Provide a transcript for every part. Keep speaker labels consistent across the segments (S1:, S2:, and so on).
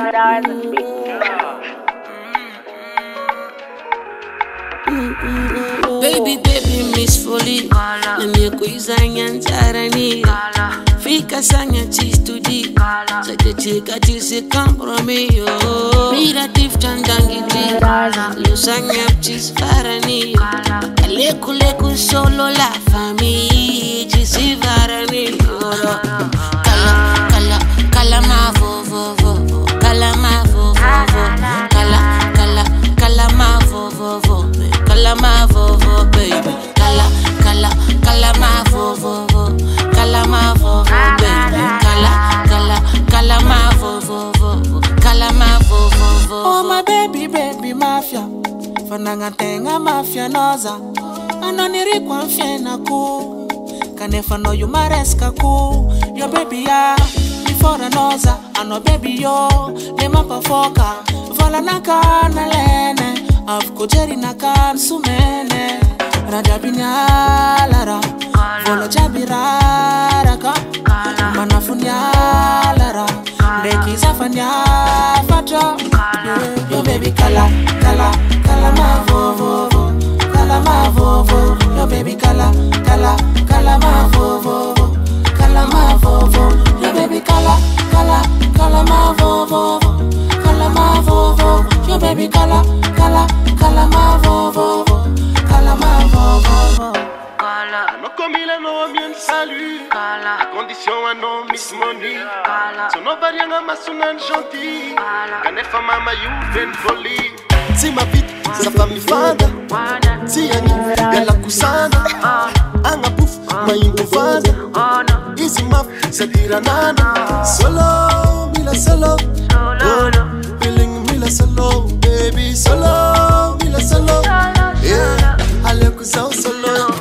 S1: Baby, Miss Folly. Na minha coisinha antarani. Fica sanha te estudi. Se te chica te se compromisso. Mira tif chandangi di. Lo sanha ptis farani. Leku solo la famiglia ci si varani. Kala ma vo. Kala ma vo. Kala ma vo. Kala ma vo, baby. Kala ma vo. Kala ma vo, baby. Kala ma vo. Kala ma vo.
S2: Oh my baby mafia. Fananga tenga mafia noza. Anoniri kwa mfiena ku. Kanefa no you mareska ku. Yo baby ya. Before noza. Ano baby yo. Lema pa foka. Vala naka na lene. Afko jeri naka sumene. Rajabinya lara. Vola jabirara ka. Manafunya lara. Ndeki zafanya fata. Yo baby kala ma vo. Kala ma vo. Yo baby kala ma vo. Kala ma vo. Yo baby kala ma vo. Kala ma vo. Yo baby kala ma vo. Kala ma vo.
S3: Non comme il a non bien salut. À condition à non miss money. Son nom va rien à ma sonne gentil. Quand elle fait maman you ven folie. Si ma vie sa famille fada. Si ani yala kusana. Anga puf ma impo fada. Easy map sa tiranana. Solo mila solo. Feeling mila solo baby solo mila solo. Yeah, ale kusao solo.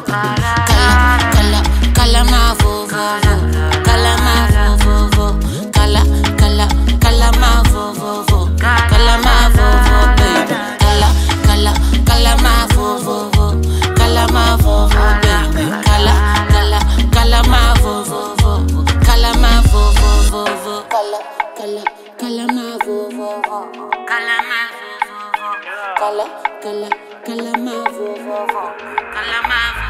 S1: Kala ma vo. Kala ma vo. Kala ma vo. Kala ma vo, baby. Kala ma vo. Kala ma vo, baby. Kala ma vo. Kala ma vo. Kala ma vo. Kala ma vo.